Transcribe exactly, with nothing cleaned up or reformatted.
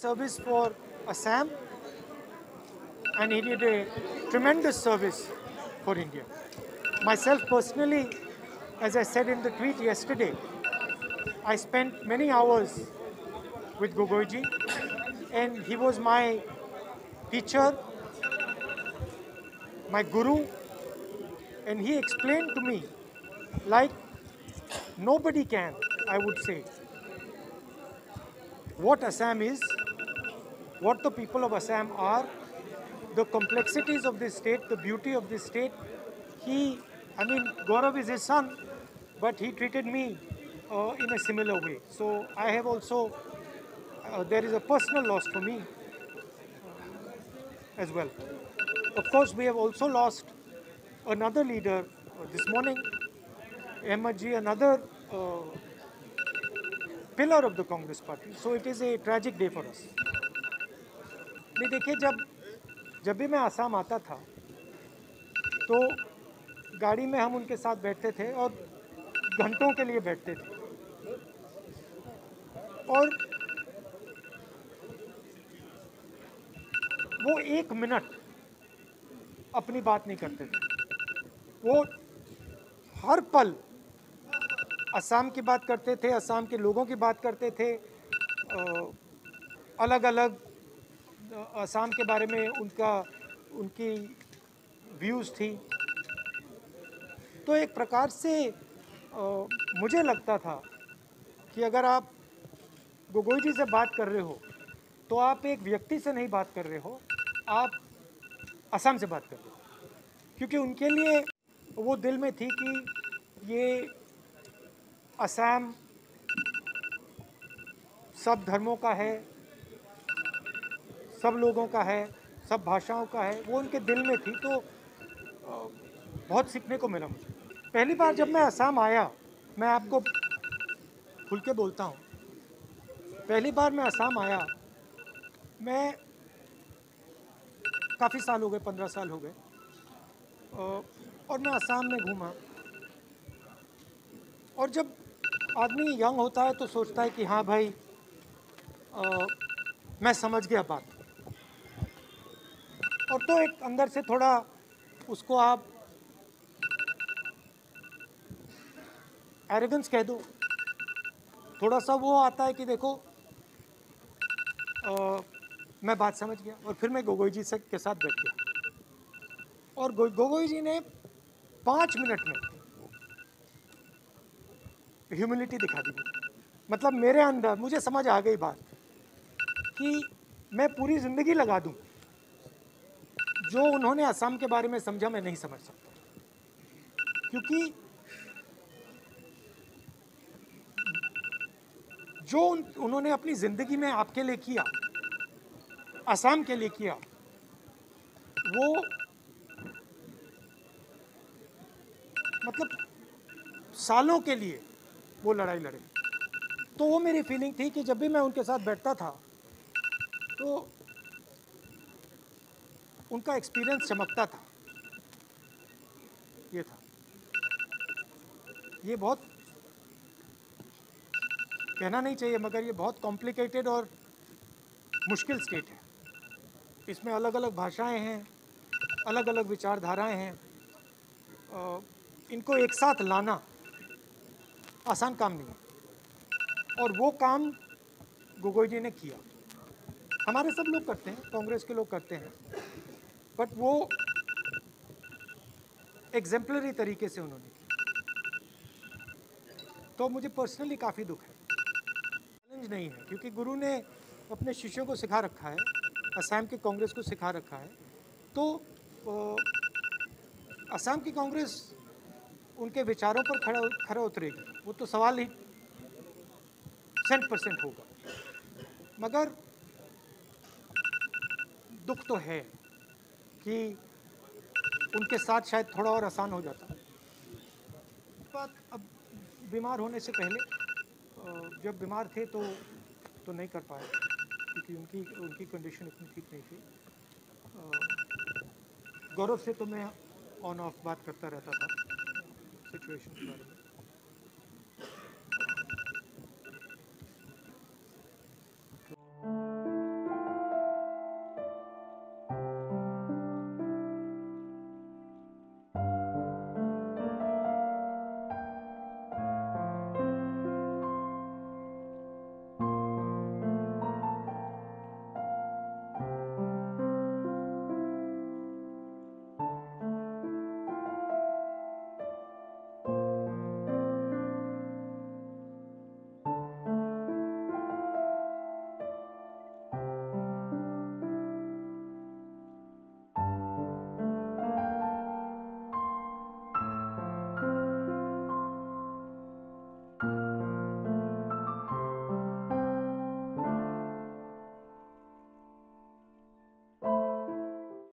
service for Assam, and he did a tremendous service for India. Myself personally, as I said in the tweet yesterday, I spent many hours with Gogoiji, and he was my teacher, my guru, and he explained to me like nobody can, I would say, what Assam is, what the people of Assam are, the complexities of this state, the beauty of this state. He, I mean, Gaurav is his son, but he treated me uh, in a similar way. So I have also, uh, there is a personal loss for me as well. Of course, we have also lost another leader uh, this morning, Ahmed Ji, another uh, pillar of the Congress party. So it is a tragic day for us. नहीं देखिए, जब जब भी मैं आसाम आता था तो गाड़ी में हम उनके साथ बैठते थे और घंटों के लिए बैठते थे और वो एक मिनट अपनी बात नहीं करते थे। वो हर पल असम की बात करते थे, असम के लोगों की बात करते थे, अलग अलग असम के बारे में उनका उनकी व्यूज़ थी। तो एक प्रकार से आ, मुझे लगता था कि अगर आप गोगोई जी से बात कर रहे हो तो आप एक व्यक्ति से नहीं बात कर रहे हो, आप असम से बात कर रहे हो, क्योंकि उनके लिए वो दिल में थी कि ये असम सब धर्मों का है, सब लोगों का है, सब भाषाओं का है, वो उनके दिल में थी। तो बहुत सीखने को मिला मुझे। पहली बार जब मैं असम आया, मैं आपको खुल के बोलता हूँ, पहली बार मैं असम आया, मैं काफ़ी साल हो गए, पंद्रह साल हो गए, और मैं असम में घूमा। और जब आदमी यंग होता है तो सोचता है कि हाँ भाई, आ, मैं समझ गया बात, और तो एक अंदर से थोड़ा उसको आप एरोगेंस कह दो, थोड़ा सा वो आता है कि देखो आ, मैं बात समझ गया। और फिर मैं गोगोई जी से के साथ बैठ गया और गो, गोगोई जी ने पाँच मिनट में ह्यूमिलिटी दिखा दी मुझे। मतलब मेरे अंदर मुझे समझ आ गई बात कि मैं पूरी ज़िंदगी लगा दूं, जो उन्होंने असम के बारे में समझा मैं नहीं समझ सकता, क्योंकि जो उन्होंने अपनी ज़िंदगी में आपके लिए किया, असम के लिए किया, वो मतलब सालों के लिए वो लड़ाई लड़े। तो वो मेरी फीलिंग थी कि जब भी मैं उनके साथ बैठता था तो उनका एक्सपीरियंस चमकता था। ये था, ये बहुत कहना नहीं चाहिए, मगर ये बहुत कॉम्प्लिकेटेड और मुश्किल स्टेट है। इसमें अलग अलग भाषाएं हैं, अलग अलग विचारधाराएं हैं, इनको एक साथ लाना आसान काम नहीं है, और वो काम गोगोई जी ने किया। हमारे सब लोग करते हैं, कांग्रेस के लोग करते हैं, बट वो एग्जेम्पलरी तरीके से उन्होंने किया। तो मुझे पर्सनली काफ़ी दुख है। चैलेंज नहीं है, क्योंकि गुरु ने अपने शिष्यों को सिखा रखा है, असम की कांग्रेस को सिखा रखा है। तो असम की कांग्रेस उनके विचारों पर खड़ा खड़ा उतरेगी, वो तो सवाल ही सेंट परसेंट होगा। मगर दुख तो है कि उनके साथ शायद थोड़ा और आसान हो जाता। बात अब बीमार होने से पहले, जब बीमार थे तो तो नहीं कर पाए, क्योंकि उनकी उनकी कंडीशन इतनी ठीक नहीं थी। गौरव से तो मैं ऑन ऑफ बात करता रहता था सिचुएशन के बारे में।